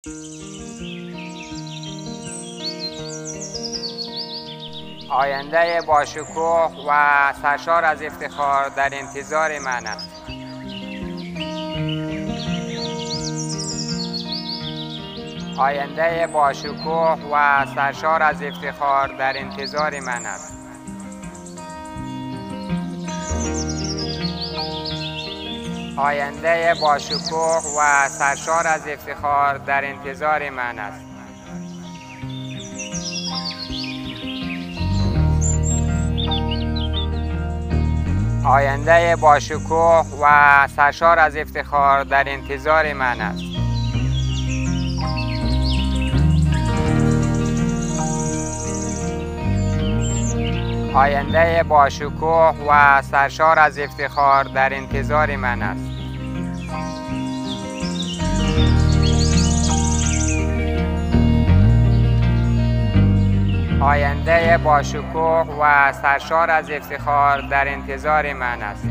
آینده با شکوه و سرشار از افتخار در انتظار من است. آینده با شکوه و سرشار از افتخار در انتظار من است. آینده با شکوه و سرشار از افتخار در انتظار من است. آینده با شکوه و سرشار از افتخار در انتظار من است. آینده با شکوه و سرشار از افتخار در انتظار من است. آینده با شکوه و سرشار از افتخار در انتظار من است.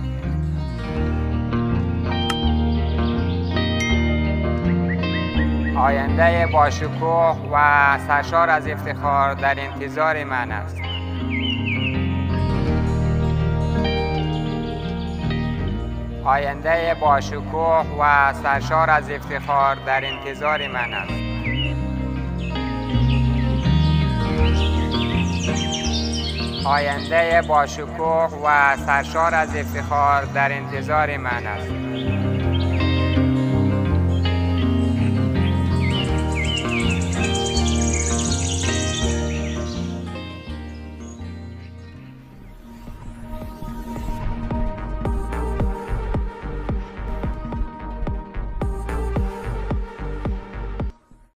آینده با شکوه و سرشار از افتخار در انتظار من است. آینده با شکوه و سرشار از افتخار در انتظار من است. آینده با شکوه و سرشار از افتخار در انتظار من است.